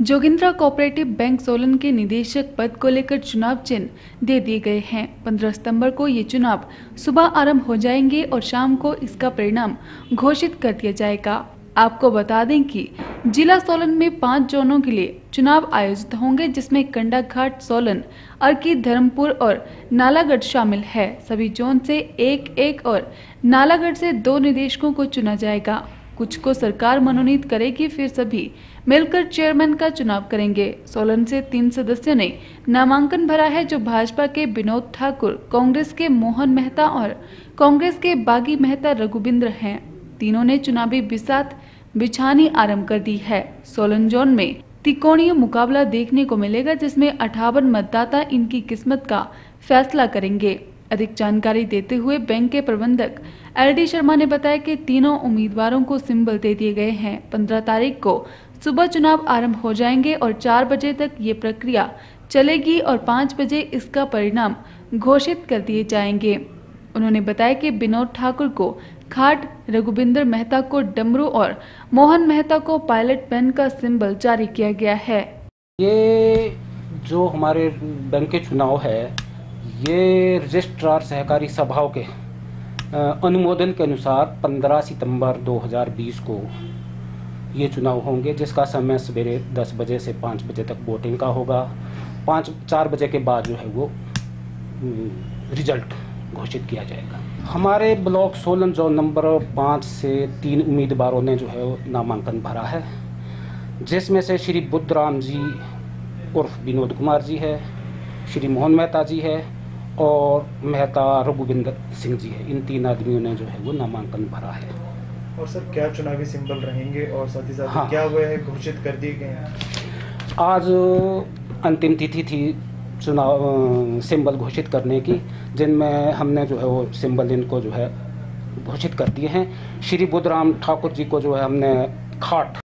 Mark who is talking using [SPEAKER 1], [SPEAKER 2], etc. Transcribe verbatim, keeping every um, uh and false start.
[SPEAKER 1] Jogindra cooperative bank Solan के निदेशक पद को लेकर चुनाव चिन्ह दे दिए गए हैं। पंद्रह सितंबर को ये चुनाव सुबह आरंभ हो जाएंगे और शाम को इसका परिणाम घोषित कर दिया जाएगा। आपको बता दें कि जिला सोलन में पांच जोनों के लिए चुनाव आयोजित होंगे, जिसमें कंडाघाट, सोलन, अर्की, धर्मपुर और नालागढ़ शामिल है। सभी जोन से एक एक और नालागढ़ से दो निदेशकों को चुना जाएगा। कुछ को सरकार मनोनीत करेगी, फिर सभी मिलकर चेयरमैन का चुनाव करेंगे। सोलन से तीन सदस्यों ने नामांकन भरा है, जो भाजपा के विनोद ठाकुर, कांग्रेस के मोहन मेहता और कांग्रेस के बागी मेहता रघुबिंद्र हैं। तीनों ने चुनावी बिसात बिछानी आरंभ कर दी है। सोलन जोन में त्रिकोणीय मुकाबला देखने को मिलेगा, जिसमें अट्ठावन मतदाता इनकी किस्मत का फैसला करेंगे। अधिक जानकारी देते हुए बैंक के प्रबंधक एल डी शर्मा ने बताया कि तीनों उम्मीदवारों को सिंबल दे दिए गए हैं। पंद्रह तारीख को सुबह चुनाव आरंभ हो जाएंगे और चार बजे तक ये प्रक्रिया चलेगी और पाँच बजे इसका परिणाम घोषित कर दिए जाएंगे। उन्होंने बताया कि विनोद ठाकुर को खाट, रघुबिंदर मेहता को डमरू और मोहन मेहता को पायलट पेन का सिंबल जारी किया गया है।
[SPEAKER 2] ये जो हमारे बैंक के चुनाव है, ये रजिस्ट्रार सहकारी सभाओं के अनुमोदन के अनुसार पंद्रह सितंबर दो हज़ार बीस को ये चुनाव होंगे, जिसका समय सवेरे दस बजे से पाँच बजे तक वोटिंग का होगा। पाँच चार बजे के बाद जो है वो रिजल्ट घोषित किया जाएगा। हमारे ब्लॉक सोलन जोन नंबर पाँच से तीन उम्मीदवारों ने जो है नामांकन भरा है, जिसमें से श्री बुद्धराम जी उर्फ विनोद कुमार जी है, श्री मोहन मेहता जी है और मेहता रघुबिंदर सिंह जी है। इन तीन आदमियों ने जो है वो नामांकन भरा है।
[SPEAKER 3] और सर, क्या चुनावी सिंबल रहेंगे और साथ ही साथ
[SPEAKER 2] हाँ,
[SPEAKER 3] क्या हुए है घोषित कर दिए गए हैं?
[SPEAKER 2] आज अंतिम तिथि थी चुनाव सिंबल घोषित करने की, जिनमें हमने जो है वो सिंबल इनको जो है घोषित कर दिए हैं। श्री बुद्धराम ठाकुर जी को जो है हमने खाट